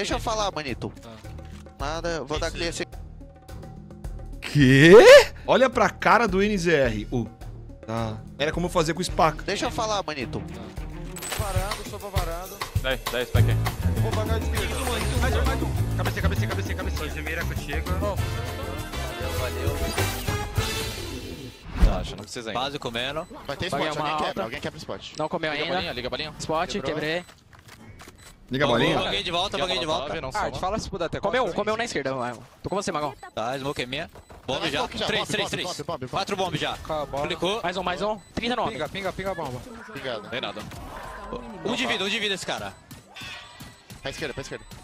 Deixa eu falar, manito. Nada, vou dar cliente. Quê? Olha pra cara do NZR. Tá. Era como eu fazia com o Spaca. Deixa eu falar, manito. Varando, sou varando. 10, Spike aí. Vou vagar de esquerda. Mais um. Cabecinha. De mira contigo. Valeu. Relaxa, não precisa ainda. Base comendo. Vai ter Paguei spot, uma alguém alta. quebra, alguém quebra o spot. Não comeu ainda. Liga a balinha. Spot, Quebrou. quebrei. Liga a bolinha. Baguei de volta, baguei de volta. Não Arte, fala se puder até. Comeu na esquerda, Magão. Tô com você, Magão. Tá, smoke é minha. Bomb Vai, já. bomb já, 3. bomb. 4 bomb já. Com a bola. Clicou. Mais um. 39. Pinga a bomba. Obrigado. Tem nada. Um de vida esse cara. Pra esquerda, pra esquerda.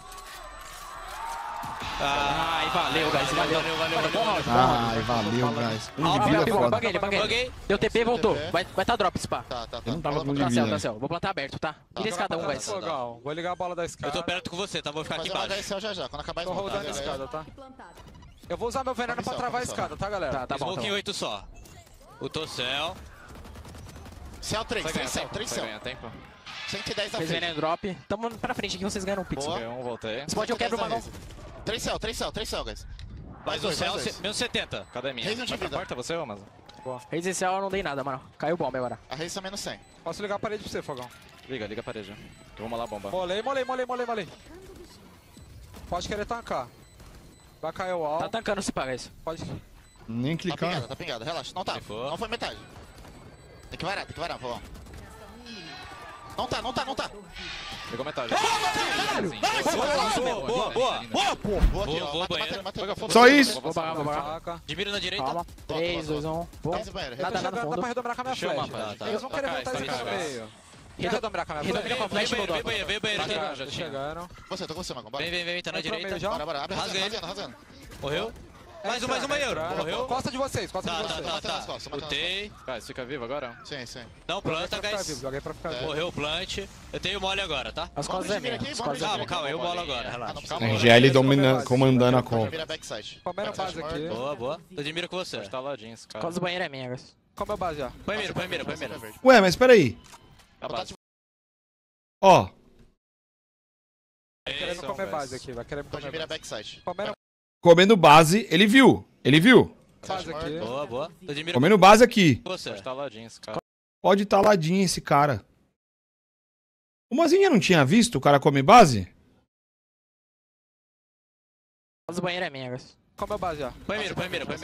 Ai, valeu, guys. Valeu. Bom round, bom round. Ai, valeu, guys. Um de vida é foda. Baguei ele. Baguei. Deu TP e voltou. Vai tá drop, spa. Tá. Eu não tava com Fala, de Tá vida. céu. Vou plantar aberto, tá? Vira escada um, guys. Fogão. Vou ligar a bola da Eu escada. tô perto com você, tá? Vou ficar aqui fazer uma embaixo. HSL já. Quando acabar Tô isso, rodando a escada, tá? Eu vou usar meu veneno pra travar a escada, tá, galera? Tá bom. Smoke em 8 só. O Tossel. Céu 3 Vai ganhar céu, tempo. 3 Vai céu. ganhar tempo. 110 da Fez frente. veneno drop. Tamo pra frente aqui, vocês ganham um pix. Boa. Ganhou um, voltei. Spot eu quebro o Magão. 3 céu, guys. Mais um céu, menos 70. Cadê a minha? Reis não Vai pra divida. porta você, ô Amazon? Reis inicial eu não dei nada, mano. Caiu bomba agora. A race é menos 100. Posso ligar a parede pra você, Fogão. Liga a parede. Eu vou molar a bomba. Molei. Pode querer tancar. Vai cair o wall. Tá tancando se paga isso. Pode. Nem clicar. Tá pingado, relaxa. Não tá. Se for. Não foi metade. Tem que varar, por favor. Não tá. Pegou metade. Boa. Boa aqui, ó. Boa, Mata. Só isso. Vou pagar. Faca. De mira na direita. Calma. 3, 2, 1. Boa. Faz o banheiro. Eu tô Nada jogando, dá pra fundo. redominar com a minha Deixa eu flash. mapa, tá. Eles vão querer Tá, voltar tá, isso tá, no tá. meio. Quer redominar com a minha Redomina com a flash? flash, Veio Bulldog. banheiro aqui. Já tinha. Chegaram. Tô com você, Magão. Bora. Vem, tá na Entrou direita. meio já? Bora. Abre Rasga ele. rasgando. Morreu. Mais um euro. Morreu. Costa de vocês, costa de Tá. vocês. Mata nas costas, mata nas Lutei. Guys, fica vivo agora? Sim. Não planta, Joguei pra ficar vivo, guys. joguei pra ficar vivo. Morreu o plant. Eu tenho mole agora, tá? As costas é minha. As costas é minha. Calma, eu bolo agora, Ah, não relaxa. precisa. RGL comandando a call. Vira backside. Palmeira base aqui. Boa. Tô de mira com você. Tá ladinho esse cara. Costas do banheiro é minha, guys. Qual é o meu base já? Põe mira. Ué, mas peraí. A base. Ó, Vai querer me comer base aqui, vai querer me Tô de comer mira base. backside. Palmeira comendo base, ele viu. base aqui. Boa. Tô de mira Comendo base aqui. com você. Tá ladinho esse cara. Pode estar ladinho esse cara. O Mazinha não tinha visto o cara comer base? Costas do banheiro é minha, guys. Qual é o meu base já? Põe mira.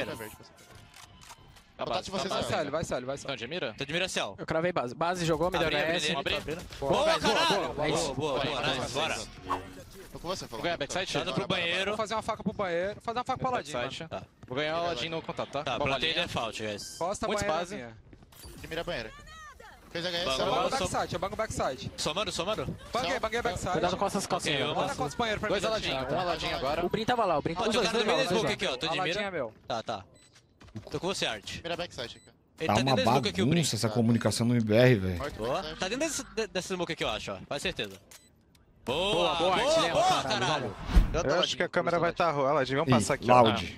A Botar de vocês tá aí. Vai sério. Não, de mira? Tô de mira céu. Eu cravei base. Base jogou, me deu Abri, HS. Boa, caralho. boa, é isso. Boa, nice, bora. Tô com você, Vou ganhar backside? Tá indo pro Vou banheiro. fazer uma faca pro banheiro. Fazer uma faca pro ladinho, mano. Backside. Tá. Vou ganhar o ladinho no contato, tá? Tá, Bomba plantei linha. default, guys. Costa Muitos banheiro base. minha. De mira banheira. Fez Boa, HS, Eu boa. bango bora. backside, eu bango backside. Somando. Banguei backside. Cuidado com essas calcinhas. Ok, eu Bora com os banheiros pra mim. Dois aladinhos. Um aladinho agora. O Brin tava lá, o Brin Ó, tava tem o lá. cara do meio da smoke aqui, ó. Tô de Aladinho é mira. meu. Tá. Tô com você, Art. Mira backside aqui. Ele Tá tá uma dentro da smoke aqui, o Brin. bagunça essa comunicação no IBR, velho. Morto Boa. backside. Tá dentro dessa smoke aqui, eu acho, ó. Faz certeza. Boa, Boa, boa, Art, lembra, boa, caralho, caralho. Eu acho que a câmera vai estar ruim. Aladinho, vamos passar aqui. Loud.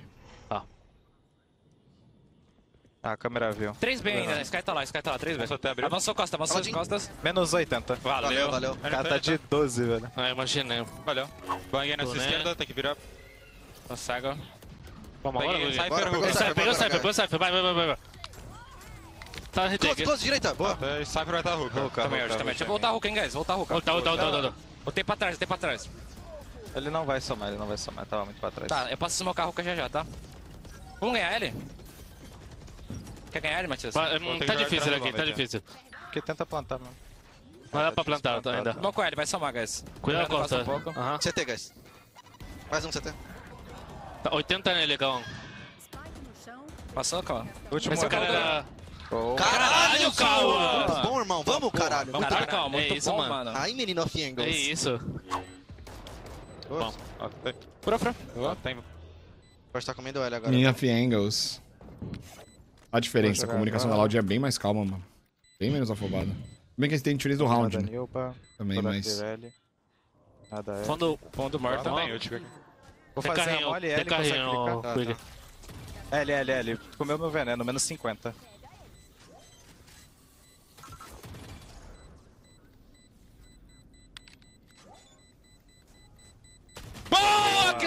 Ah, a câmera viu. 3 B ainda, né? Sky tá lá, 3 B. Avançou costas. Menos 80. Valeu. O cara tá de 12, velho. Ah, imaginei. Valeu. Banguei na sua Tô, né? esquerda, tem que virar. Consegue. Vamos Peguei, agora, sai, Cypher. pegou o Pegou o Cypher, vai. Tá retake. Close, direita. Boa. Cypher vai estar hook. Também. Deixa eu voltar hook, hein, guys. Voltar hook. Volta. Voltei pra trás. Ele não vai somar, tava muito pra trás. Tá, eu posso smocar a hook já, tá? Vamos ganhar ele? Quer ganhar ele, Matias? Tá difícil aqui, tá difícil. Porque tenta plantar, mano. Não dá pra plantar ainda. Smocou ele, vai somar, guys. Cuidado com a Passa costa. um pouco. Aham. CT, guys. Mais um CT. Tá 80 nele, Calma. Passou, calma. Último Esse cara era... Caralho, Calma! Muito bom, irmão. Vamos, caralho. Vamos Caralho, calma, é muito isso, bom, mano. mano. Ai, menino of É angles. isso. Bom. Fura. Tem. Pode estar comendo L agora. Minha Angles. A diferença, a comunicação da Loud é bem mais calma, mano. Bem menos afobada. Bem que eles têm tiros do round, Nada né? Nilba, Também, toda mas... Pirelli. Nada é. Fundo morto também. Vou fazer a Carrinho, mole tem L, consegue carrinho, clicar? Quick. L. Comeu meu veneno, menos 50.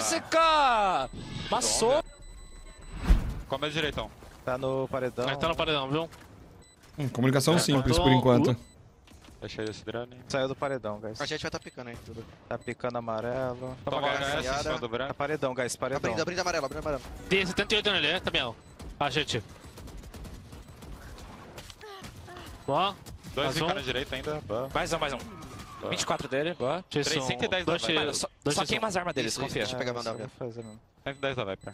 física! Passou. Come a direitão. Tá no paredão. Mas tá no paredão, viu? Comunicação simples por tô- enquanto. Deixei esse drone. Saiu do paredão, guys. A gente vai tá picando aí tudo. Tá picando amarelo. Toma HS em cima do branco. Tá paredão, guys, paredão. Abrindo amarelo, abrindo amarelo. Tem 78 nele, Damião. Ah, gente. Boa. Dois Mais ficam um. na direita ainda. Boa. Mais um. 24 dele, boa. Jason, 110 dois da tiros. Só Dois tiros. queima as armas deles, Isso, confia. deixa eu pegar a banda. 110 da Viper.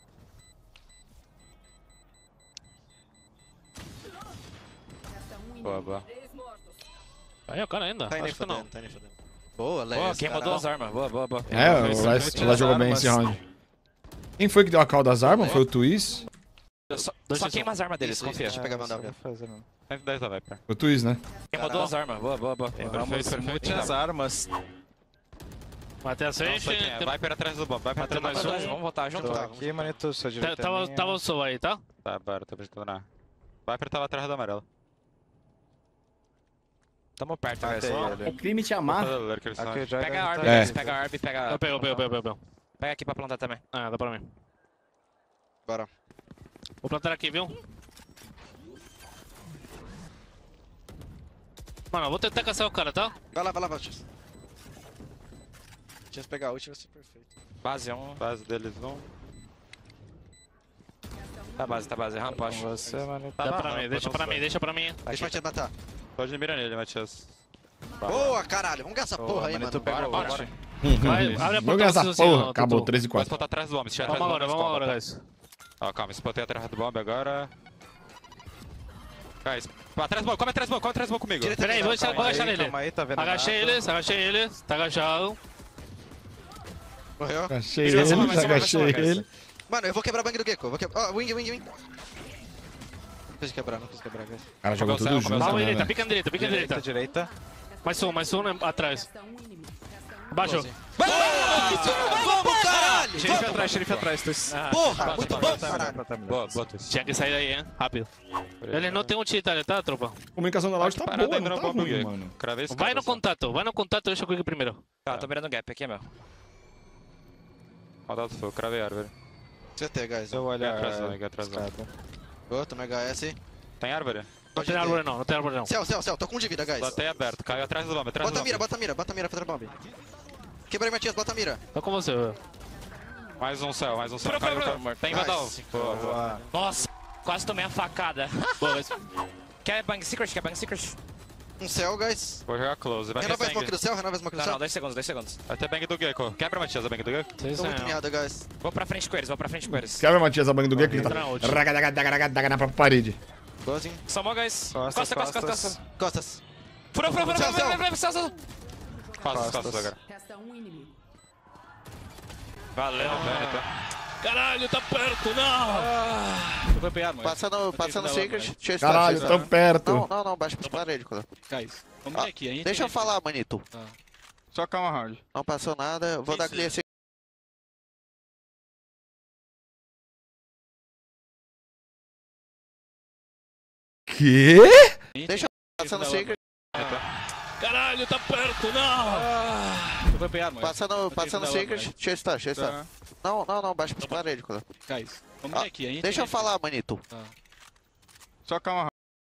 Boa, boa. Aí, o cara ainda. Tá nem Acho que não. fodendo, tá nem fodendo. Boa, Léo. Boa, queimou duas armas. Boa, boa, boa. É, o Last jogou bem esse round. Quem foi que deu a call das armas? Foi o Twist? Só queima as armas deles, Isso, confia. deixa eu pegar a banda. 110 da Viper. Foi o Twist, né? Queimou duas armas. Boa, boa, boa. Perfeito. Muitas armas. Matei a Não frente. sei quem é. Viper atrás do bomb. Viper Matei atrás do mais bomb. um. Vamos voltar junto. Tô aqui, manito, sua direita. Tava o Soul aí, tá? Tá, bora, tô acreditando na. Viper tava atrás do amarelo. Tamo perto, guys. É crime te amar. Pega a Arb, É. guys. Pega a Arb, pega... Eu pego. Pega aqui pra plantar também. Ah, dá pra mim. Bora. Vou plantar aqui, viu? Mano, eu vou tentar caçar o cara, tá? Vai lá, Batista. Tinha que pegar a ult, vai ser perfeito. Base 1. Base deles vão. Tá base. Rampa, acho. Você, manito. Dá pra mim, deixa pra mim. Deixa o Matias matar. Pode mirar nele, Matias. Boa, caralho. Vamos gastar porra aí, mano. Bora. Vai, abre a Vamos porta essa assim, porra. ó, Acabou, Tutu. 3 e Pode 4. botar atrás do bomb. Se tiver atrás Vamos do bomb, agora, tá? guys. Ó, calma, spotei atrás do bomb agora. Guys, atrás do bomb, come atrás do bomb comigo. Direita Pera aí, vou agachar nele. Calma aí, tá vendo? Agachei ele. Tá agachado. Morreu. Agachei Ele vai ele, somar, vai somar, agachei vai somar, ele. Mano, eu vou quebrar a bang do Gecko. Ó, wing. Não quis quebrar, guys. O cara jogou tudo junto, Calma, né, direita, velho? pica na direita. Direita. Mais um né, atrás. Abaixo. Vamos, caralho! Xerife atrás. Porra, muito bom, caralho. Boa, bota isso. Tinha que sair daí, hein? Rápido. Ele não tem um titã, tá, tropa? A comunicação da Loud tá Parada boa, ainda não no tá bomb, ruim, Gecko. mano. Cravei esse Vai cara, no contato, deixa comigo primeiro. Tá, tô mirando gap aqui, meu. Rodado fogo, cravei a árvore. CT, guys. Eu vou olhar atrás. Boa, tomei HS. Tem árvore? Não tem árvore não. Céu. Tô com um de vida, guys. Botei aberto, caiu atrás do bomb, Bota a mira, contra a bomb. Quebrei, Matias, bota a mira. Tô com você, velho. Mais um céu. Tem Nice. Vandal. Boa. Nossa, quase tomei a facada. Boa, guys. Quer Bang Secret? Um céu, guys. Vou jogar close. Vai ter Renova a smoke bang. do céu, renova a smoke do Não, céu. 2 segundos. Vai ter bang do Gecko. Quebra, Matias, a bang do Gecko. Tô muito miado, guys. Vou pra frente com eles, Quebra, Matias, a bang do Gecko, ele tá Entra na ult. ragadagadaga na própria parede. Boazinho. Somou, guys. Costas. Costas. Furou. Céu. Costas agora. Valeu, velho. Caralho, tá perto, não! Eu vou pegar, mano. Passando Secret. Caralho, tão perto. Não, baixa pra parede, cara. Guys, vamos vir aqui. A gente Deixa eu falar, manito. Só calma, round. Não passou nada. Vou dar clear Secret. Quê? Deixa eu passando Secret. Caralho, tá perto, não! Eu vou pegar, mano. Passando Secret. Deixa eu estar. Não, baixa pra parede, cara. Guys, vamos vir aqui. A gente Deixa eu falar, manito. Só calma,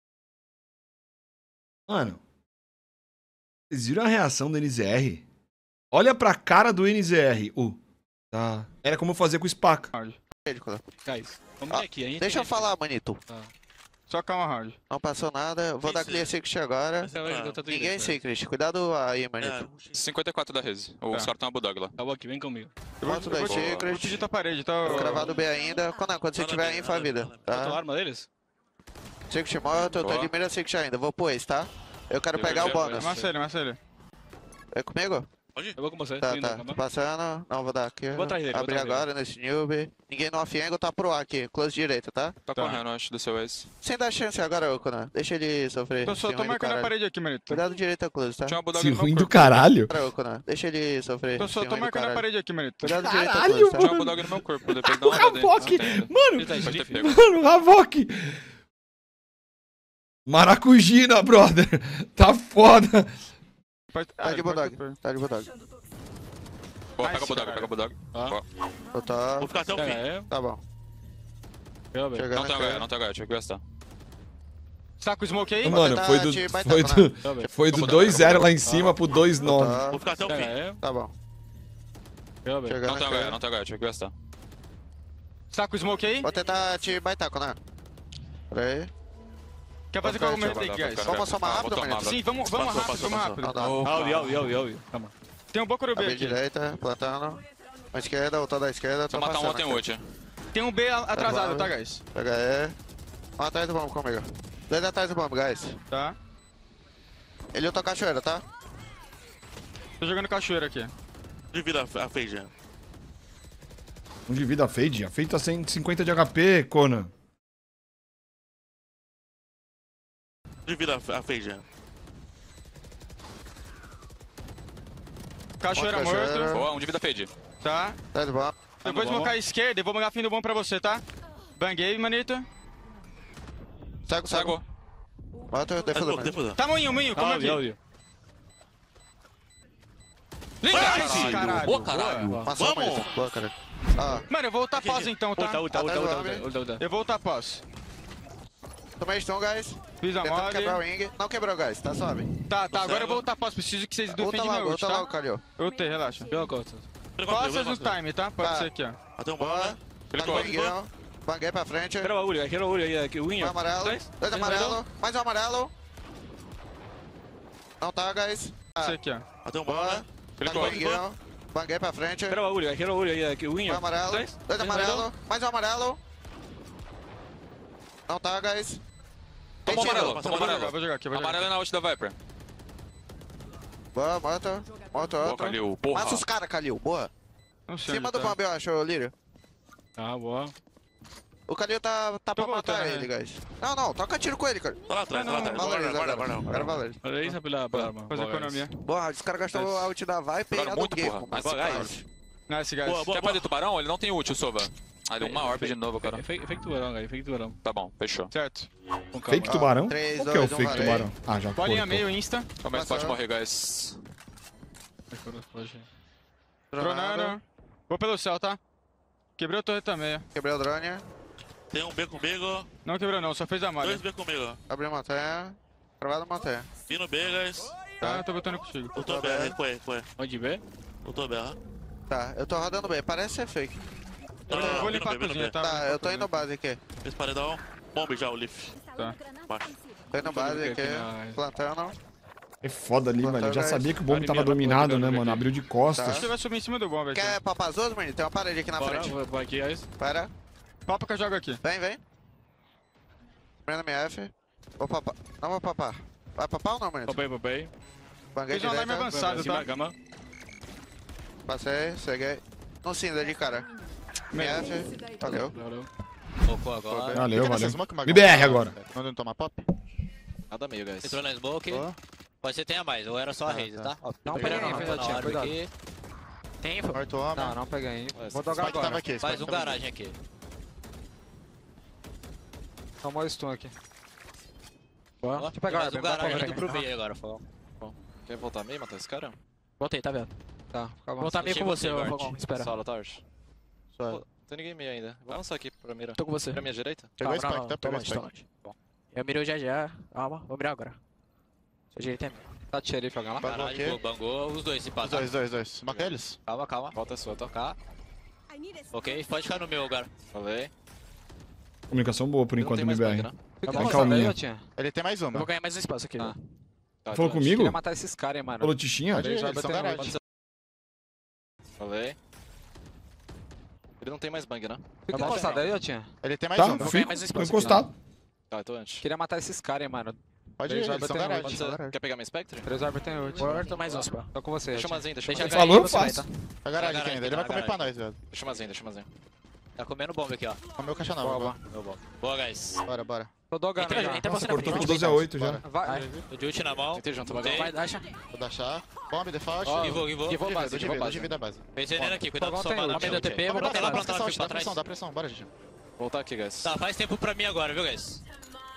Mano, vocês viram a reação do NZR? Olha pra cara do NZR. Tá. Era como eu fazia com o Spaca. Guys, vamos vir aqui. A gente Deixa eu falar, manito. Só calma, round. Não passou nada. Vou dar clear Secret agora. Ninguém Secret. Cuidado aí, manito. 54 da Reze. O Scar tem uma Bulldog lá. Tá bom aqui, vem comigo. Volto dois Vou Secret. digitar a parede, tá? Cravado B ainda. Quando você tiver aí, faz vida. Botou a Tá? arma deles? Secret morto. Eu tô de mira Secret ainda. Vou pro Ace, tá? Eu quero pegar o bônus. Massa ele. É comigo? Eu vou com você. Tá, Tô indo, tá. calma. Tô passando. Não, vou dar aqui. Vou atrás dele, vou Abrir atrás dele. agora nesse noob. Ninguém no off-angle, tá pro A aqui. Close direita, tá? Tá correndo, acho, do seu ex. Sem dar chance agora, Okuna. Deixa ele sofrer. Tô Esse ruim do marcando a caralho. parede aqui, manito. Cuidado direita, close, tá? Tinha uma Bulldog Esse no meu ruim do corpo. caralho. Para, Okuna. Deixa ele sofrer. Tô Esse ruim do marcando a caralho. parede aqui, manito. Cuidado direita, Caralho, close, tá? Tinha uma Bulldog no meu corpo. Depois dá uma olhada aí. Havok! Mano, Ele tá Pode ter Sheriff? pego. mano, Havok! Maracujina, brother! Tá foda! Tá de Bulldog. Tá de Bulldog. Boa, pega o Bulldog, pega o Bulldog. Boa. Eu tô... Vou ficar até o Pega fim. E. Tá bom. Pega B. Chegando Não tem aqui. HE, não tem HE, tinha que gastar. Tá com o smoke aí? Mano, tentar foi do, te baitar, foi né? do, foi do 2-0 lá em cima pro 2-9. Tá, Vou ficar até o fim. Pega E. tá bom. Pega B. Chegando Não tem aqui. HE, não tem HE, tinha que gastar. Tá com o smoke aí? Vou tentar te baitar, Conan. Pera aí. Quer fazer qual argumento aí, guys? Vamos somar rápido, Vou tomar, Manito? Sim, vamos Passou, rápido, passou, vamos passou. rápido. Não dá. Audi. Calma. Tem um Boku no B Abri aqui. direita, plantando. À esquerda, voltando à esquerda. Se Tô eu matar um, passando tem aqui. ult. Tem um B atrasado, Tá tá, bom. guys? Pega aí. Um atrás do bomb comigo. Dois atrás do bomb, guys. Tá. Ele lutou cachoeira, tá? Tô jogando cachoeira aqui. De vida a Fade. Um de vida a Fade. A Fade tá 150 de HP, Conan. De vida a Fade. Cachoeira Cachoeira. morto. Boa, um de vida fade. Tá. Atrás do bomb. Depois vou cair à esquerda e vou bangar fim do bom pra você, tá? Banguei, manito. Cego, Cego. cego. Bota o defuso, Defusa. Tá, moinho, como aqui? Audi. Nice, caralho. Boa, caralho. Passou, Vamos! Manito. Boa, cara. Ah, Mano, eu vou ultar pós então, tá? Ulta. Eu vou ultar pós. tomei stun, guys. Fiz a Tentando mod. quebrar o wing. Não quebrou, guys. Tá suave. Tá, agora eu vou ultar pós. Preciso que vocês Ulta defendam meu logo, ult, ulta tá? logo, Calil. Eu ultei, relaxa. Pega Costa. Costas no time, tá? Pode Tá. ser aqui, ó. Até um Boa. bola. Tá Clicou. com o wing, banguei pra frente. Quero o bagulho, quero o bagulho aqui. O Um Winho. amarelo. Dois amarelo. Mais um amarelo. Não tá, guys. Pode ser aqui, ó. Até um Boa. bola. Tá com Clicou. o wing, banguei pra frente. Quero o bagulho, quero o bagulho aqui. O Winho. Um amarelo. Dois amarelo. Mais um amarelo. Não tá, guys. Toma Tem amarelo, tiro. toma amarelo. Vou jogar aqui, vou jogar. Amarelo é na ult da Viper. Boa, mata. Mata Boa, outro. Kalil, porra. Mata os caras, Kalil. Boa. Não sei Cima onde do tá. bomb, eu acho, Lírio. Tá, boa. O Kalil tá pra Tô matar voltando, ele, né? guys. Não, toca tiro com ele, cara. Tá lá atrás, tá lá atrás. Valoriza Guarda, agora. guarda. Agora valoriza. Olha isso pela arma. Fazer economia. Boa, esse cara gastou a ult da Viper e Jogaram a do muito, Gecko. porra. Mas Mas, quase. Nice, guys. Boa, boa. Quer fazer tubarão? Ele não tem ult, o Sova. Ah, deu uma orb de novo, cara. Fake tubarão, cara. Fake tubarão. Tá bom, fechou. Certo. Com calma. Fake tubarão? três, Qual que é o dois, um, fake valei. tubarão? Ah, já Bolinha cortou. meio, insta. Calma aí, Passou. pode morrer, guys. Tronando. Vou pelo céu, tá? Quebrei o torre também. Quebrei o drone. Tem um B comigo. Não quebrou não, só fez a malha. Dois B comigo. Abriu montanha. Travado montanha. Vindo B, guys. Tá, tô botando contigo. Ultou B, recuei. Onde vê? Ultou B, aham. Tá, eu tô rodando B. Parece ser fake. Não, Eu não, vou vindo limpar a B, vindo cozinha, B. tá? Tá, eu tô indo base aqui. Esse paredão. Bomb já, o Leaf. Tá. Baixo. Tô indo base aqui. Plantando. É foda ali, mano. Eu já Guys. sabia que o bomb tava Vai dominado, liberar né, pra mano? Abriu de costas. Acho que vai subir em cima do bomb aqui. Quer papar as outras, menino? Tem uma parede aqui na Bora, frente. vou aqui, guys. Pera. Papa que eu jogo aqui. Vem, vem. Prenda MF. Vou papar. Não vou papar. Vai papar ou não, menino? Popei. Banguei Fiz um alarme direita. avançado, Cima, tá? gama. Passei, ceguei. No cinza de cara. MF. Valeu. Valeu. Focou agora. Valeu, valeu. MBR agora. Não tomar pop? Nada meio, guys. Entrou na smoke. Boa. Pode ser que tenha mais, ou era só a raise, tá? Ó, Não peguei, peguei, tá na tinha, hora cuidado. aqui. Tem info? Morto homem. Não, não peguei. Vou Spike dogar tava agora. aqui. Faz um garagem aqui. Tomou o stun aqui. Ó, Deixa eu pegar mais a um arma, garagem vai aqui pra pro B agora, Fogão. Quer voltar meio, matar esse cara? Voltei, tá vendo? Tá, fica Vou voltar meio com você, Guard. Fogão. Espera. Sala, Tart. Suave. Pô, tem ninguém meio ainda. Vou lançar aqui pra mira. Tô com você. Pra minha direita? Pegou Calma, Spike, tá? tô Pegou longe, tô Spike. longe. Bom. Eu mirei o GG. Calma, vou mirar agora. Seu direito é meu. Tá de xerife alguém lá? Bangou Garagem, aqui. pô, bangou os dois, se passa. Dois. Marca eles. Calma. Volta sua, tá? Tocar. Ok, pode ficar no meu lugar. Falei. Comunicação boa por Ele não enquanto tem no mais MBR. bang, né? Fica bem com calminha. daí, Tinha. Ele tem mais Eu uma. vou ganhar mais um espaço aqui. Ah. Tá, Falou então, comigo? Queria matar esses caras, hein, mano. Falou Tichinha? Pode ir, Eles já eles são bateram garagem. Falei. Ele não tem mais bang, né? Fica encostado aí, Tinha. Ele tem mais Tá, uma. ganhar fico. mais Tô espaço aqui, encostado. Tá, então antes. Queria matar esses caras, hein, mano. Pode ir, Eles já eles são bateram garagem. Pode eles são ser. garagem. Quer pegar minha Spectre? 3 Arbor tem ult. Morto, mais um, pô. Tô com você. Deixa Tinha. mais ainda, deixa Deixa mais ganhar ainda. Falou, aí, você vai, faz. tá? Tá garagem aqui ainda. Ele vai comer pra nós, velho. Deixa mais ainda. Tá comendo bomba aqui, ó. Comeu caixa Boa, nova. boa. Meu bom. Boa, guys. Bora. Tô dogando Entra, já. entra Nossa, você na cortou frente. pro 12-8 já. Vai. Tô de ult na mão. Tentei junto, Voltei. bagulho. Vai, deixa. Vou deixar. Bomb, default. Givou. Givou base, givou Dois base. de vida base. Pensei nele aqui, cuidado com Fogão sua tem mana. ult. Meio do TP, vou Bota botar ela lá. plantando, fica pra Dá trás. pressão, bora, gente. Voltar aqui, guys. Tá, faz tempo pra mim agora, viu, guys?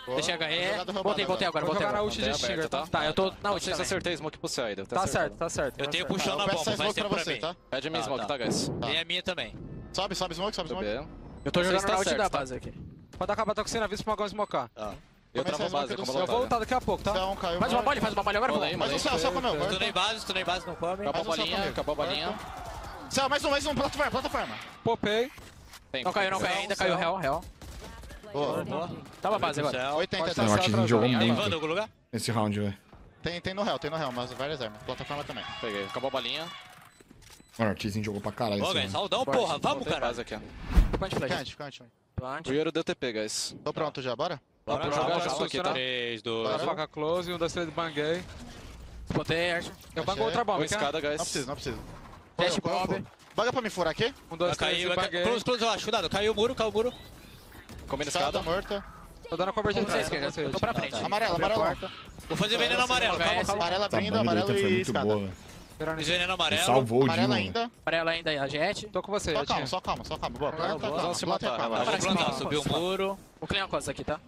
Deixei HE. Jogada roubada Voltei agora, Vou voltei jogar na agora. ult de Stinger, tá? Tá, eu tô na Não ult sei se também. acertei smoke pro céu ainda. Tá certo, tá certo. Eu tenho Tá, puxão eu na peço bomba, essa vai smoke ser pra pra você, mim. tá? Pede minha smoke, tá. tá, guys? Tá. Tem a minha também. Sobe smoke, sobe smoke. Bebê. Eu tô Não sei jogando se tá na ult certo, da tá? base aqui. Pode acabar, tô com você na vista pro Magão smocar. Tá. Eu Começa travo a base, smoke do como céu. Eu vou voltar daqui a pouco, tá? Céu, caiu. Faz uma bola agora, Bola aí, vamos. Mas o céu, só comeu. Estunei base, não come. Acabou a Mais um só bolinha, comigo. acabou a bolinha. Céu, mais um, plataforma. Popei. Tem. Não caiu ainda, caiu real. Boa. Tava a base agora. Céu. 80, Não, o Artzinho jogou Tem muito Wanda em algum lugar? esse round, velho. Tem no réu, mas várias armas. Plataforma também. Peguei. Acabou a bolinha. Mano, o Artzinho jogou pra caralho Ô, esse guys, round. saudão, porra. Vamos, Tem cara. base aqui, ó. Punch flash. Cante. O Yoro deu TP, guys. Tô pronto já, bora? Bora Vou jogar jogar já isso aqui, tá? 3, 2, Bora. Faca close, 1, 2, 3, banguei. Botei, Archer. Eu bango outra bomba, Boa quer? escada, guys. Não precisa. Teste bomb. Baga pra me furar aqui. 1, 2, 3 Caiu, e banguei. close, eu acho. Cuidado, caiu o muro. Comendo Escada escada. morta. Tô dando a cobertura de Eu trás. tô pra frente. Amarela. Vou fazer veneno amarelo, calma. Amarela Essa abrindo, banda amarelo foi e muito escada. boa, velho. Fiz veneno Ele amarelo. salvou o Amarela Dino. ainda. Amarela ainda, a Jet. Tô com você, Só Jatinho. calma. Boa, planta, calma. Vamos se matar, Planta, relaxa. Vou plantar, subiu o muro. Vou clear uma coisa aqui, tá?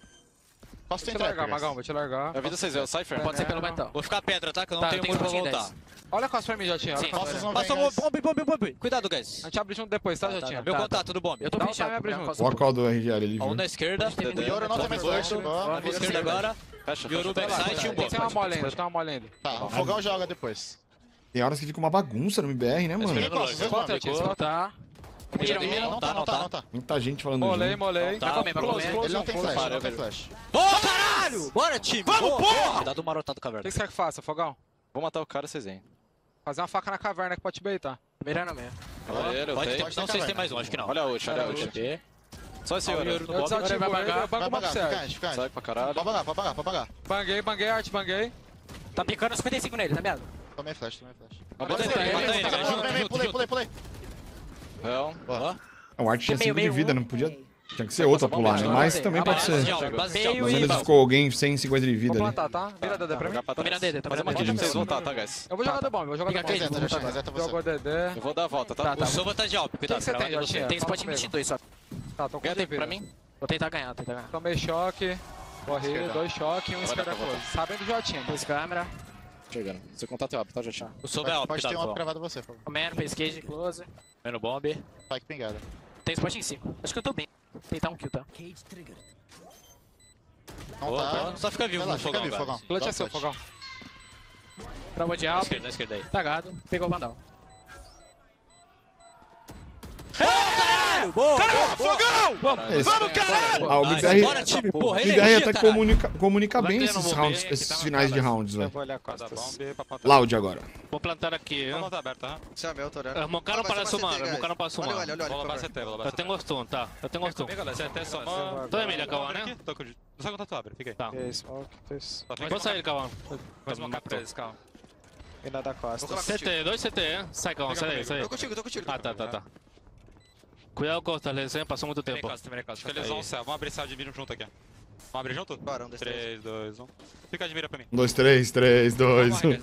Posso Vou te tentar, largar, Magão, vou te largar. A vida 6 é o Cypher? Pode ser pelo metal. Vou ficar pedra, tá? Que eu não Tá, tenho eu muro pra tenho voltar. 10. Olha a costa pra mim, Jatinho. Olha Sim, a costa. Posso não Passou vem, bomb. Cuidado, guys. A gente abre junto depois, tá, Jatinho? Meu Tá, contato do bomb. Eu tô Dá um fechado. time, abre junto. Qual a call do RGL ali, Ó, um viu? na esquerda. Yoro não tem mais flash. Boa. Na esquerda agora. Fecha, Yoru fecha. backside e um Tem que ter uma bomb. mole ainda, tem uma mole ainda. Tá, o fogão joga depois. Tem horas que fica uma bagunça no MBR, né, mano? Quem gosta? Vocês Bota, vão. Jatinho. Tá. Mira, mira. Não tá. Muita gente falando Molei, junto. molei. Tá, Vai comer. Ele não tem flash, Para, não tem velho. flash. Ô, caralho! Bora, time! Vamos, porra! Cuidado do marotado O caverna. que você quer que faça, Fogão? Vou matar o cara, vocês vêm. Fazer uma faca na caverna que pode te beitar. Mirando mesmo. Valeu, Pode ter, tem. não sei se tem mais um, acho que não. Olha a ult, olha a ult. Só esse Yoro. Eu desativo ele, eu bango Vai o mob pagar, certo. fica. Sai pra caralho. Pode pagar. Banguei, arte, banguei. Tá picando 55 nele, tá ligado? Tomei flash. Mata ele, guys, junto. Pulei. Não. Ó, O Art tinha 5 de meio, vida, não podia... Tinha que ser outra pra pular, né? Mas também pode ser. base de Meio Pelo e menos base. ficou alguém sem 50 de Vou vida ali. plantar, tá? Vira DD pra mim. Jogar pra Tô mirando trás. DD, tô Fazer uma mirando kill DD. pra vocês voltar, tá, guys? Eu vou jogar do bomb, vou jogar do Fica bomb. aqui, Reseta você. Jogou DD. Eu vou dar a volta, tá? Tá. O Sova tá de alp, O que cuidado. você tem, pra onde Jatinho? Tem Fala spot comigo. 22 só. Tá, tô com Ganha você tempo pra mim? Vou tentar ganhar. Tomei choque. Corri, 2 choques e um esquerda pra close. Sabendo do Jotinho. Pus câmera. Chegando. Seu contato é óbvio, tá, Jatinho? O Sova é alp, Pode ter cuidado. uma cravada você, por favor. Comendo, fez cage, close. Vendo bomb. Spike pingada. Tem spot em 5. Acho que eu tô bem. Tentar um kill, tá? Não Boa, tá. só fica vivo no Fica fogão, vivo, fogão. guys. Clutch Dá é seu, clutch. Fogão. Travou de Na alp. esquerda aí. Tagado. Pegou o Vandal. Vamos, caralho! Ah, o Bora, MBR... time, O porra. MBR Energia, até caralho. comunica Vai bem criando esses um rounds, bomb aqui, esses tá? finais de rounds, Eu velho. vou olhar a costa. Loud agora. Vou plantar aqui. Vamos voltar aberto, tá? Moncano para sumar, Moncano para sumar. Eu tenho gostum, tá? Eu tenho gostum. Tô Emília, Kawan, né? Não sabe quanto tu abre, fica aí. Tá. Smoke, fez. Vou sair, Kawan. Vai smocar pra eles, calma. E nada costa. CT, 2 CT, hein? Sai, Kawan, sai daí, sai daí. Tô contigo. Ah, tá. Cuidado com os Lesem, passou muito tempo. Acho que eles vão céu. Vamos abrir céu de mira junto aqui. Vamos abrir junto? Bora, 3, 2, 1. Fica de mira pra mim. 1, 2, 3, 3, 2, 1.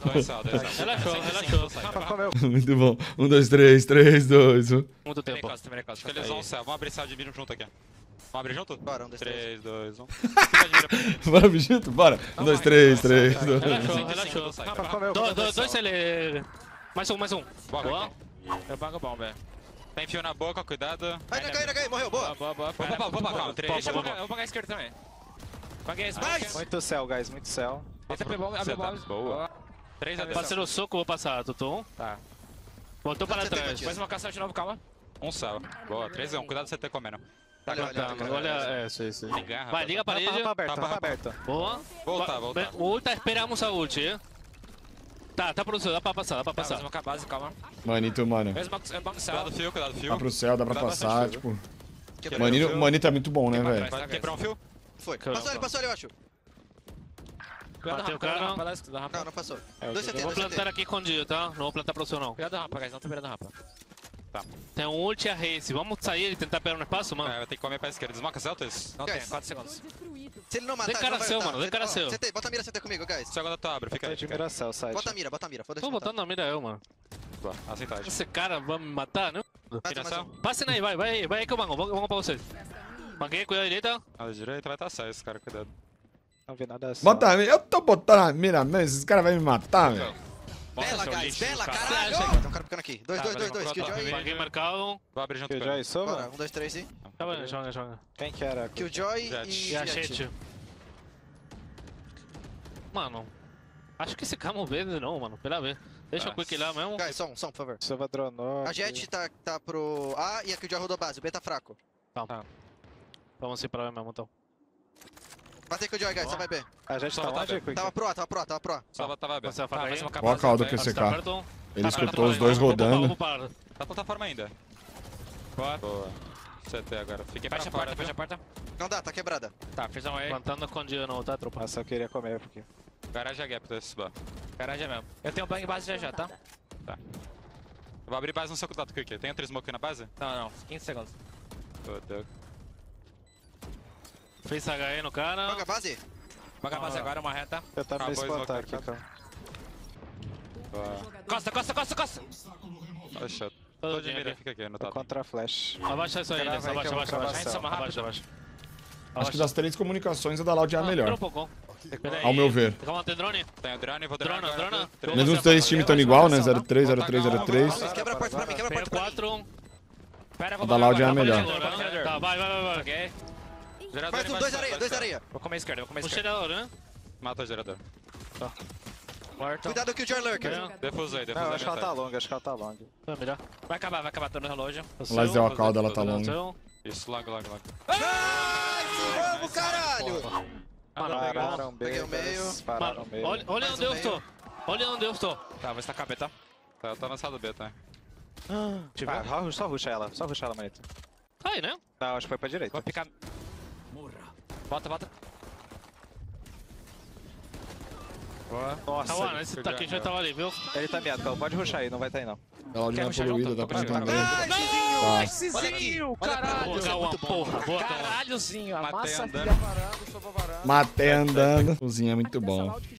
Relaxou. Muito bom. 1, 2, 3, 3, 2, 1. Muito tempo. Acho que eles vão céu. Vamos abrir céu de mira junto aqui. Vamos abrir junto? Bora, 3, 2, 1. Fica de mira pra mim. Bora, bichito? Bora. 1, 2, 3, 3, 2. Relaxou. Dois ele. Mais um. Boa. Eu bago bom, velho. Tem fio na boca, cuidado. Vai, morreu, boa. Boa. Calma. 3. Eu vou pagar a esquerda também. Paguei esse smoke. Muito céu, guys, muito céu. Esse abre bombs. Boa. 3 a 2. Passei no soco, vou passar, Tutum. Tá. Voltou para trás. Faz uma caçada de novo, calma. Um céu. Boa, 3 a 1. Cuidado você ter comendo. Tá plantando. Olha, isso. Ligar, Vai, liga a parede. Tapa aberto. Boa. Voltar. Ulta, esperamos a ult, hein? Tá pro céu, dá pra passar. Faz uma base, calma. Manito, mano. Fez uma céu. Cuidado do fio. Dá pro céu, dá pra Cuidado passar, bastante, tipo... Manito é muito bom, né, velho? Quebrou um fio? Foi. Passou ele, eu acho. Matei o cara. Não, não passou. Vou plantar aqui escondido, tá? Não vou plantar pro céu, não. Cuidado da rampa, guys. Não tá virando a rampa. Tem um ult e a race. Vamos sair e tentar pegar no espaço, mano? Vai ter que comer pra esquerda. Desmoca Celtas? Não tem, 4 segundos. Se ele não matar, Tem cara ele não vai seu, ultar. mano, tem cara seu. CT, bota a mira CT comigo, guys. Segundo tu abre, fica aí. Primeira céu, site. Bota a mira, foda-se. Tô botando na mira eu, mano. Boa, aceitagem. Esse cara vai me matar, né? Tiração? Passem aí, vai aí que eu bango. Vamos pra vocês. Banguei, cuidado da direita. A direita vai estar céu esse cara, cuidado. Não vi nada assim. Bota a mira. Eu tô botando a mira mesmo. Esses caras vão me matar, velho. Bela, guys. Bela, caralho. Tem um cara ficando aqui. Dois. Killjoy. Paguei marcado. Vou abrir junto com Killjoy ele. sova? Bora, 1, 2, 3 e... Joga. Quem que era? Killjoy E a Jet. Mano, acho que esse cara não vê não, mano. Pera ver. Deixa eu quick lá mesmo. Guys, som, por favor. Sova dronou. A Jet tá pro A e a Killjoy rodou base. O B tá fraco. Tá. Vamos ir pra lá mesmo, então. Matei Killjoy, guys. Você vai B. A gente tá onde, Quick? Tava pro A. Só tava aberto. Você vai aí. Ó a calda que esse cara. Ele escutou os dois rodando. Tá plataforma ainda. Boa. CT agora. Fiquei pra fora. Fecha a porta. Não dá, tá quebrada. Tá, fez um aí. Plantando com dia não, tá, tropa? Nossa, eu queria comer porque... Garagem é gap desse bar. Garagem mesmo. Eu tenho bang base já, tá? Eu vou abrir base no seu contato, Quick. Tem outro smoke na base? Não. 15 segundos. Fodeu. Fez HE no cara. Joga base. Banga base agora, uma reta. Eu tava me Acabou o espantar smoke aqui, cara. Boa. Costa. Fechou. Todo Tô de dia mira, aqui. fica aqui no Tô top. contra a flash. Abaixa isso aí, Cara, Nessa. vai que eu vou Abaixa. Acho que das três comunicações, a da Loud é a melhor. Um pouco. Ao meu ver. Calma, tem drone? Tem o drone, vou Drone. Mesmo os três times estão igual, né? 03, 03, 03. Quebra a porta pra mim, quebra a porta pra mim. 4. Pera, A da Loud é a melhor. Tá, vai. Ok. Mais um, 2 areia. Vou comer esquerda, O cheirador, né? Mata o gerador. Morto. Cuidado que o Killjoy lurker. Defusei. Não, acho que ela tá longa, Tá melhor. Vai acabar todo o relógio. Mas deu a calda, ela tá longa. Isso, logo. Vamos, caralho. Pararam Peguei o meio. Betas, pararam meio. Olha onde eu estou. Tá, vou estacar B, tá? Tá, tá lançado B, tá? Só rusha ela, manito. Tá aí, né? Não, acho que foi pra direita. Vou picar. Bota. Nossa, Tá, esse daqui já tava ali, viu? ele tá miado, Cão. Pode rushar aí, não vai tá aí não. A Loud não é poluída, dá pra entender. Xizinho, caralho. Boa, porra. Boa, Caralhozinho, a Matei massa andando. fica parando, só vou varando. Matei andando. Cozinha é muito bom.